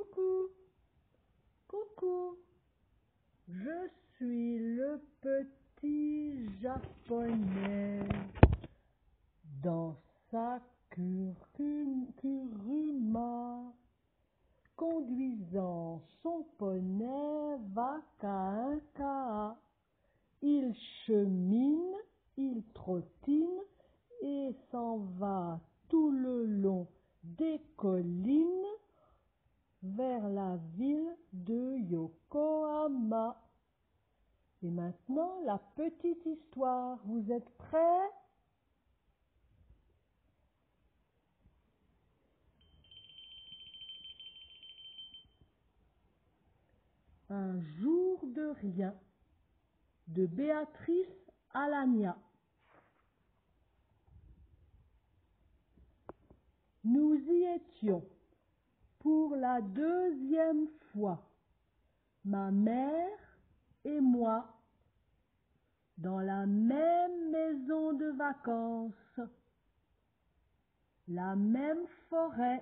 Coucou, coucou, je suis le petit japonais dans sa kuruma, conduisant son poney Waka. Il chemine, il trottine et s'en va tout le long des collines vers la ville de Yokohama. Et maintenant, la petite histoire. Vous êtes prêts? Un jour de rien, de Béatrice Alagna. Nous y étions pour la deuxième fois, ma mère et moi, dans la même maison de vacances, la même forêt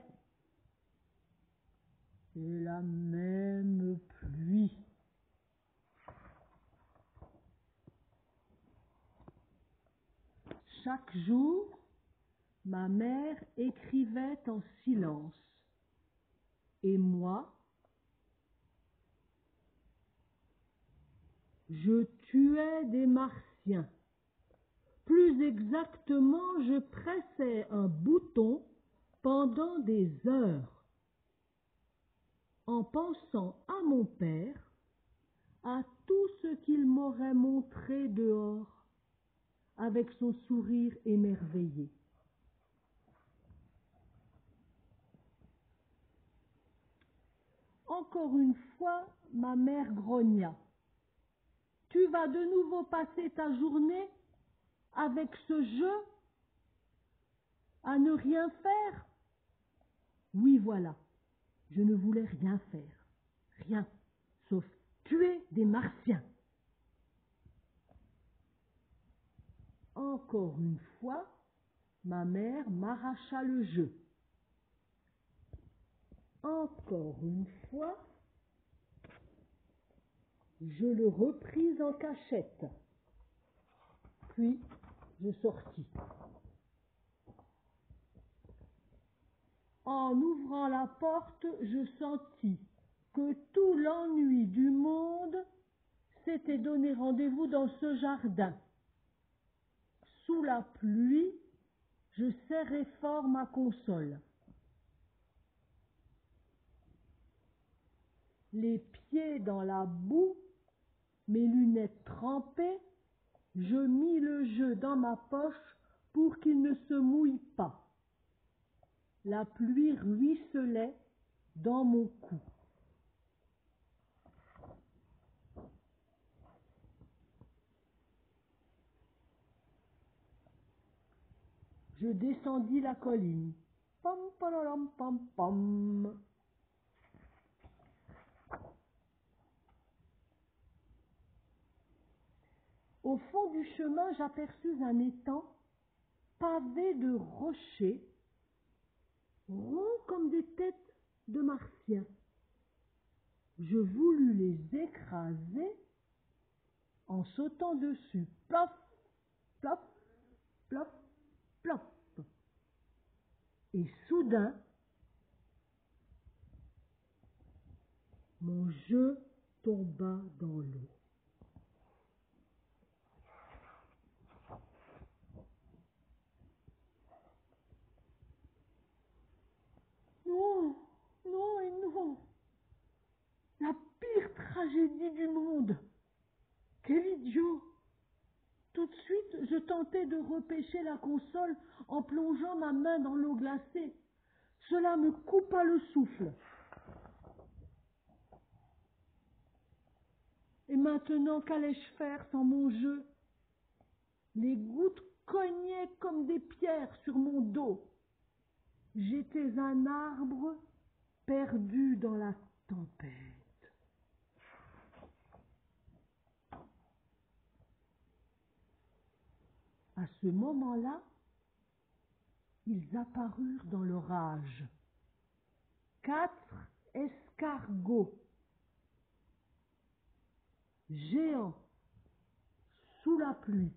et la même pluie. Chaque jour, ma mère écrivait en silence et moi, je tuais des martiens. Plus exactement, je pressais un bouton pendant des heures, en pensant à mon père, à tout ce qu'il m'aurait montré dehors, avec son sourire émerveillé. Encore une fois, ma mère grogna. « Tu vas de nouveau passer ta journée avec ce jeu à ne rien faire ?» Oui, voilà, je ne voulais rien faire, rien, sauf tuer des martiens. Encore une fois, ma mère m'arracha le jeu. Encore une fois, je le repris en cachette. Puis, je sortis. En ouvrant la porte, je sentis que tout l'ennui du monde s'était donné rendez-vous dans ce jardin. Sous la pluie, je serrai fort ma console. Les pieds dans la boue, mes lunettes trempées, je mis le jeu dans ma poche pour qu'il ne se mouille pas. La pluie ruisselait dans mon cou. Je descendis la colline. Pam, pam, pam, pam. Au fond du chemin, j'aperçus un étang pavé de rochers, ronds comme des têtes de martiens. Je voulus les écraser en sautant dessus. Plop, plop, plop, plop. Et soudain, mon jeu tomba dans l'eau. Non, non et non. La pire tragédie du monde. Quel idiot! Tout de suite, je tentai de repêcher la console en plongeant ma main dans l'eau glacée. Cela me coupa le souffle. Et maintenant, qu'allais-je faire sans mon jeu? Les gouttes cognaient comme des pierres sur mon dos. J'étais un arbre perdu dans la tempête. À ce moment-là, ils apparurent dans l'orage. 4 esclaves escargot géant sous la pluie.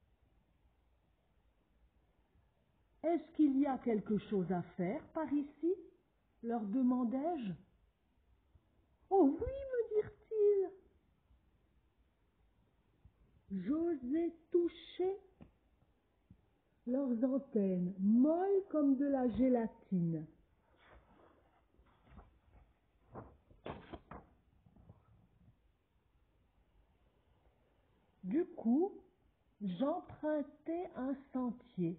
Est-ce qu'il y a quelque chose à faire par ici? Leur demandai-je. Oh oui, me dirent-ils. J'osais toucher leurs antennes, molles comme de la gélatine. Du coup, j'empruntai un sentier.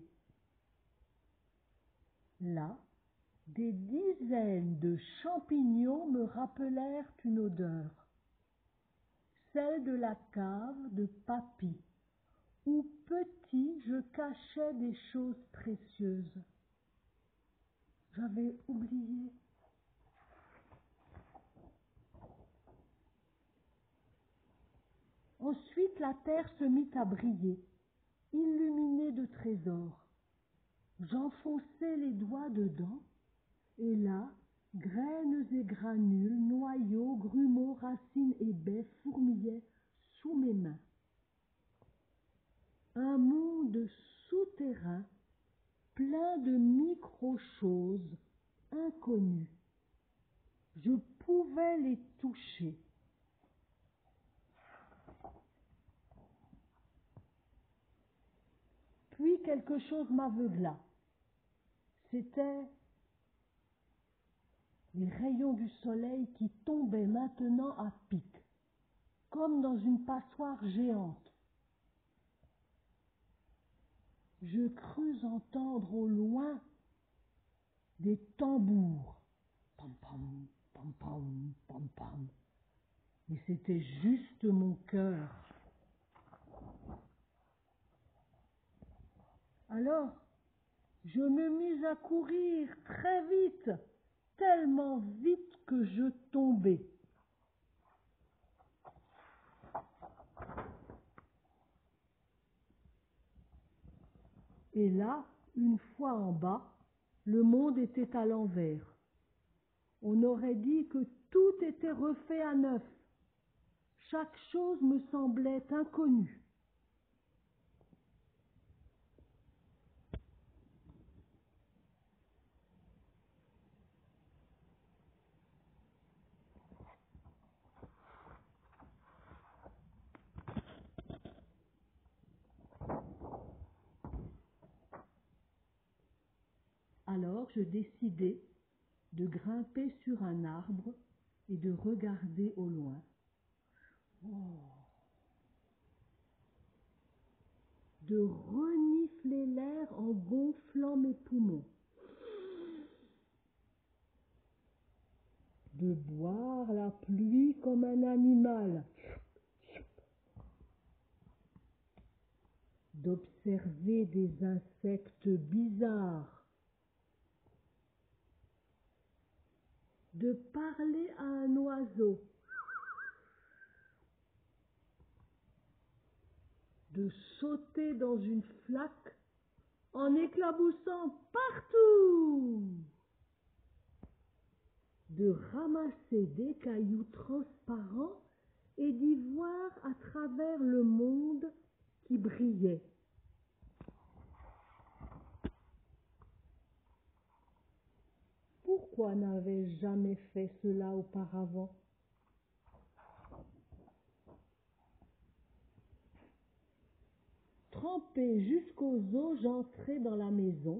Là, des dizaines de champignons me rappelèrent une odeur, celle de la cave de Papy, où petit je cachais des choses précieuses. J'avais oublié. Ensuite, la terre se mit à briller, illuminée de trésors. J'enfonçai les doigts dedans, et là, graines et granules, noyaux, grumeaux, racines et baies fourmillaient sous mes mains. Un monde souterrain plein de micro-choses inconnues. Je pouvais les toucher. Puis quelque chose m'aveugla. C'étaient les rayons du soleil qui tombaient maintenant à pic, comme dans une passoire géante. Je crus entendre au loin des tambours. Pam pam, pam pam, pam pam. Mais c'était juste mon cœur. Alors, je me mis à courir très vite, tellement vite que je tombai. Et là, une fois en bas, le monde était à l'envers. On aurait dit que tout était refait à neuf. Chaque chose me semblait inconnue. Alors je décidai de grimper sur un arbre et de regarder au loin. Oh. De renifler l'air en gonflant mes poumons. De boire la pluie comme un animal. D'observer des insectes bizarres. De parler à un oiseau. De sauter dans une flaque en éclaboussant partout. De ramasser des cailloux transparents et d'y voir à travers le monde qui brillait. Pourquoi n'avais-je jamais fait cela auparavant? Trempé jusqu'aux os, j'entrai dans la maison,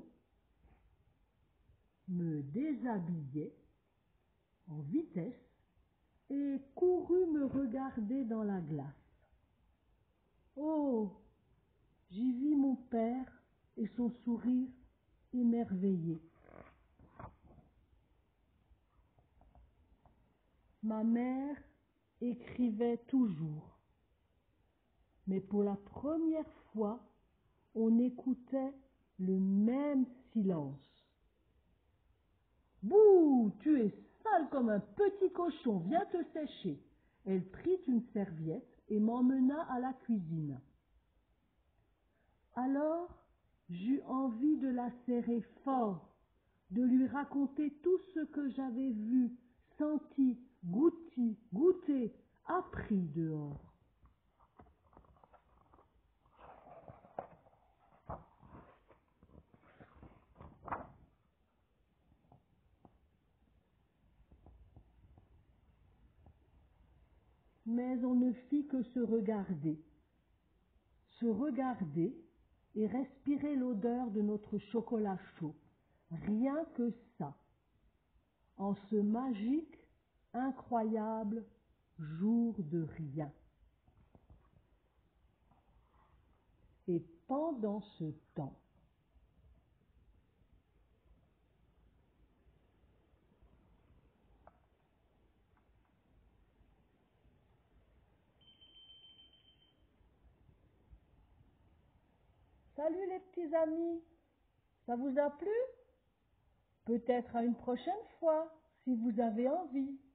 me déshabillai en vitesse et courus me regarder dans la glace. Oh, j'y vis mon père et son sourire émerveillé. Ma mère écrivait toujours, mais pour la première fois, on écoutait le même silence. Bouh, tu es sale comme un petit cochon, viens te sécher. Elle prit une serviette et m'emmena à la cuisine. Alors, j'eus envie de la serrer fort, de lui raconter tout ce que j'avais vu, senti, goûté, appris dehors. Mais on ne fit que se regarder et respirer l'odeur de notre chocolat chaud. Rien que ça, en ce magique, incroyable jour de rien. Et pendant ce temps, salut les petits amis, ça vous a plu? Peut-être à une prochaine fois, si vous avez envie.